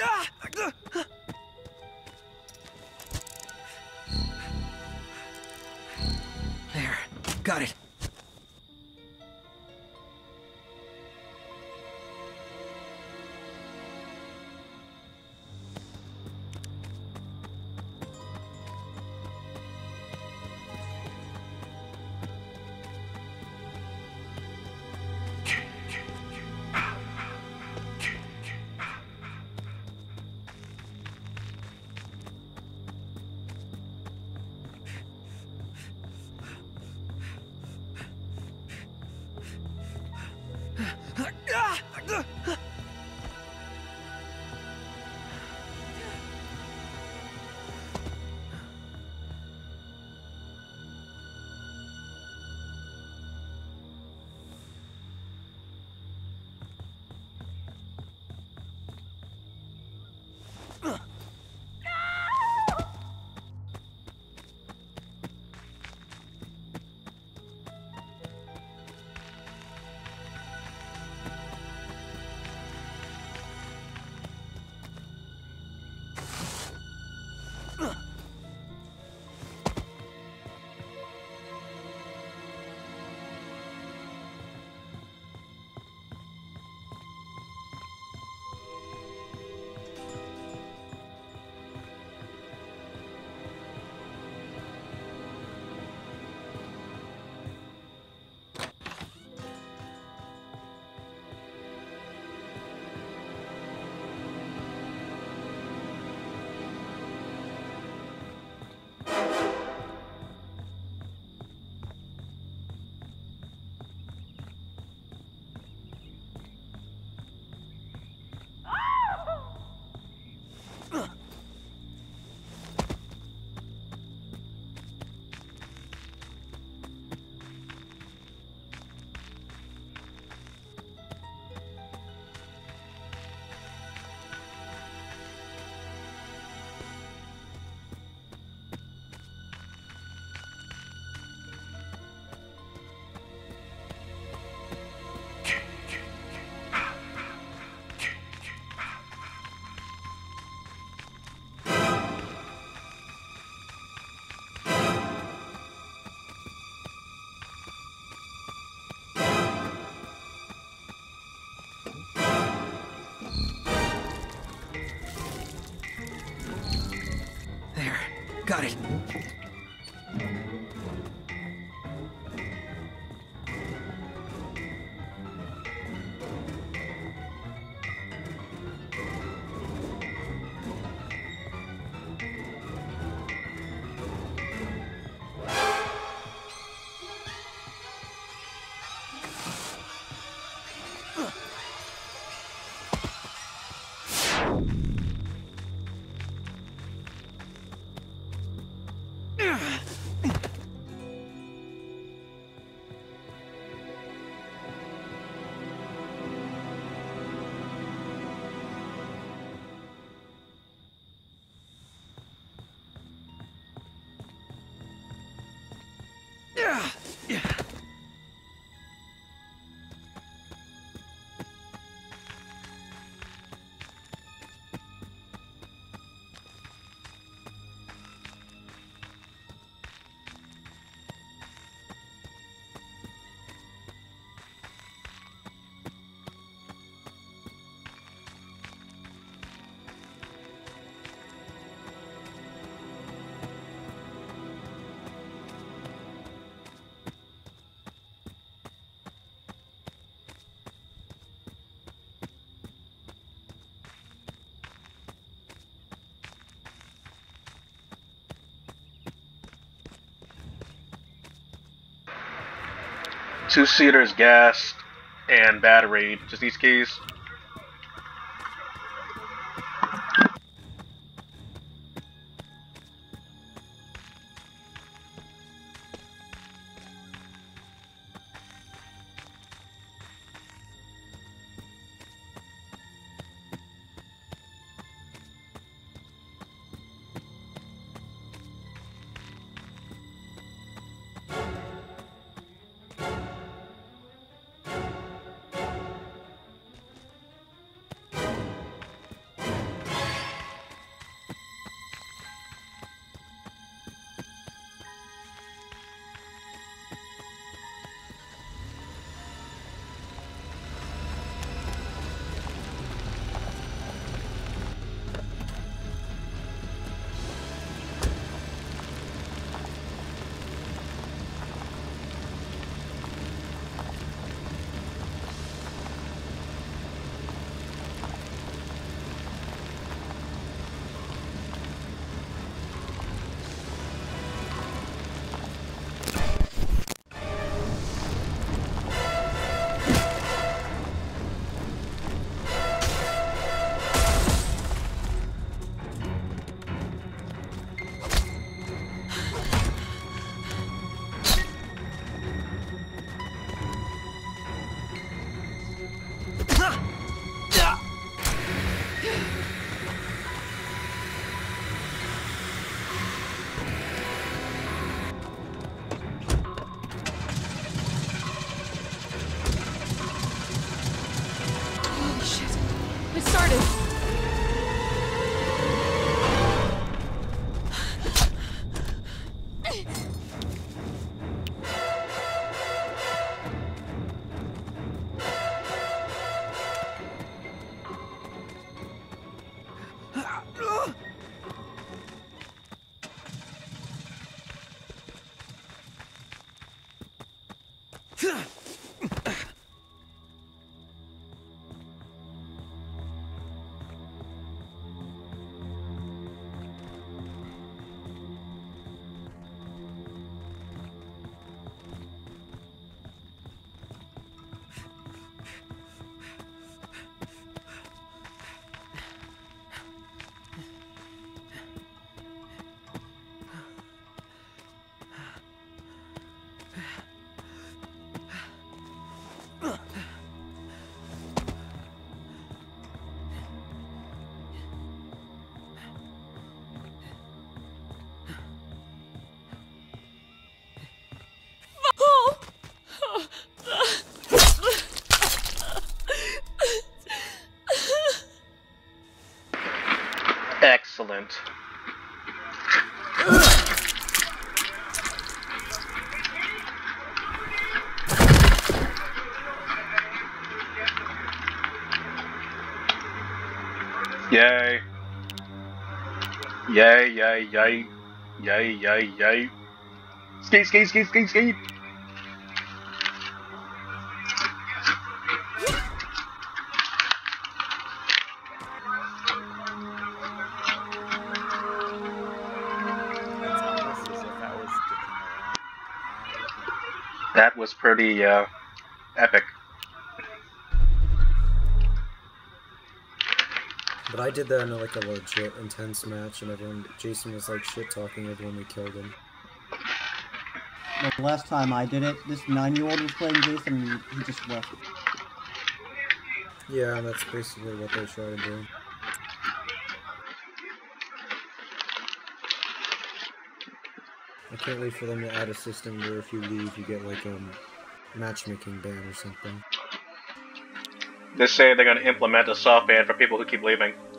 There. Got it. Got it. Two-seaters, gas, and battery. Just these keys. Excellent. Yay. Yay, yay, yay. Yay, yay, yay. Skate, skate, skate, skate, skate! It's almost as if I was sticking around. That was pretty, epic. But I did that in like a legit intense match, and Jason was like shit talking everyone we killed him. The last time I did it, this 9-year-old was playing Jason, and he just left. Yeah, and that's basically what they try to do. I can't wait for them to add a system where if you leave, you get like matchmaking ban or something. They say they're gonna implement a soft ban for people who keep leaving.